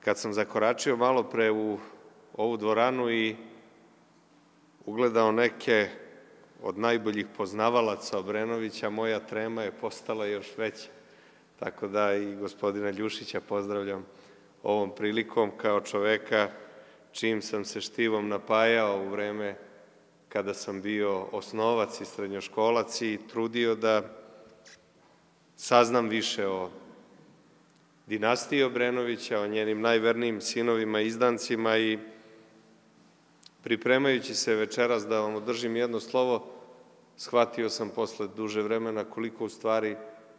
Kad sam zakoračio malo pre u ovu dvoranu i ugledao neke od najboljih poznavalaca Obrenovića, moja trema je postala još veća. Tako da i gospodina Ljušića pozdravljam ovom prilikom kao čoveka čijim sam se štivom napajao u vreme kada sam bio osnovac i srednjoškolac i trudio da saznam više o dinastiji Obrenovića, o njenim najvernijim sinovima i izdancima i pripremajući se večeras da vam održim jedno slovo, shvatio sam posle duže vremena koliko u stvari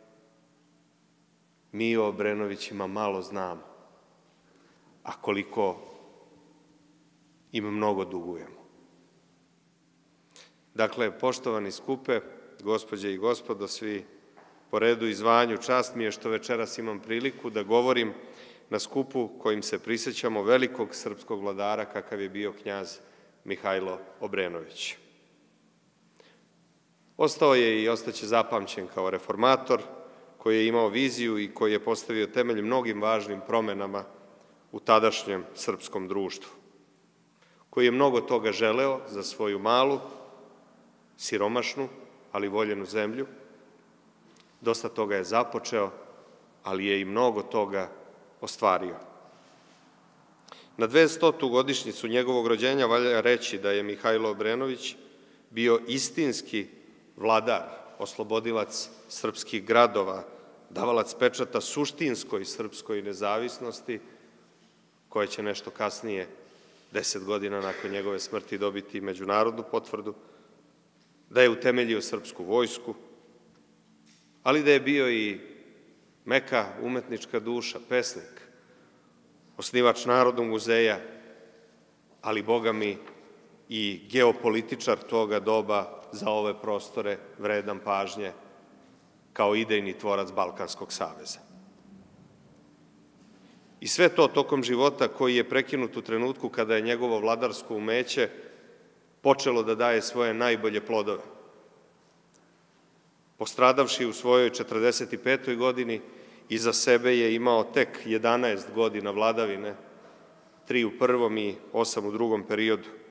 mi o Obrenovićima malo znamo, a koliko im mnogo dugujemo. Dakle, poštovani skupe, gospođe i gospodo, svi po redu i zvanju, čast mi je što večeras imam priliku da govorim na skupu kojim se prisećamo velikog srpskog vladara kakav je bio knjaz Mihajlo Obrenović. Ostao je i ostaće zapamćen kao reformator koji je imao viziju i koji je postavio temelj mnogim važnim promenama u tadašnjem srpskom društvu, koji je mnogo toga želeo za svoju malu, siromašnu, ali voljenu zemlju. Dosta toga je započeo, ali je i mnogo toga ostvario. Na 200. godišnjicu njegovog rođenja valja reći da je Mihajlo Obrenović bio istinski vladar, oslobodilac srpskih gradova, davalac pečata suštinskoj srpskoj nezavisnosti, koja će nešto kasnije, 10 godina nakon njegove smrti, dobiti međunarodnu potvrdu, da je utemeljio srpsku vojsku, ali da je bio i meka umetnička duša, pesnik, osnivač Narodnog muzeja, ali, Boga mi, i geopolitičar toga doba za ove prostore vredan pažnje kao idejni tvorac Balkanskog saveza. I sve to tokom života koji je prekinut u trenutku kada je njegovo vladarsko umeće počelo da daje svoje najbolje plodove. Postradavši u svojoj 45. godini, iza sebe je imao tek 11 godina vladavine, 3 u prvom i 8 u drugom periodu,